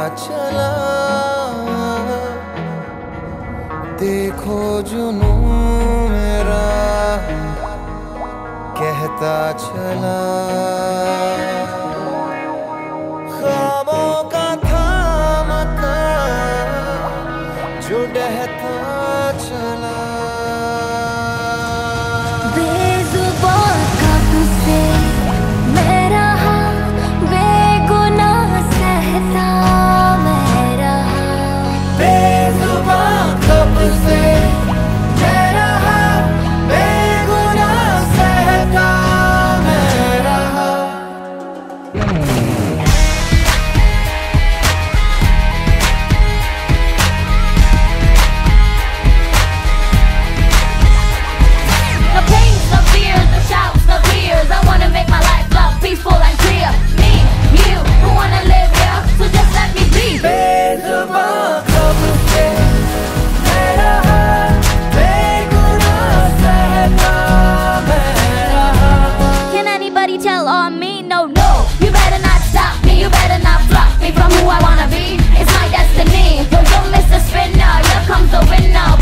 चला, देखो जुनू मेरा कहता चला। ख्वाबों का था मकान जो डहता चला। बेजुबान कब से मैं रहा, बेगुनाह सहता मैं रहा। बेजुबान कब से मैं रहा, बेगुनाह सहता मैं रहा। No pains, no fears, no shouts, no tears. I wanna make my life love peaceful and clear. Me, you, who wanna live here, so just let me be. बेजुबान कब से मैं रहा, बेगुनाह सहता मैं रहा। Can anybody tell on me? No, no. You better not stop me, you better not block me from who I wanna be. It's my destiny. Yo, Mr. Spinner, here comes the winner.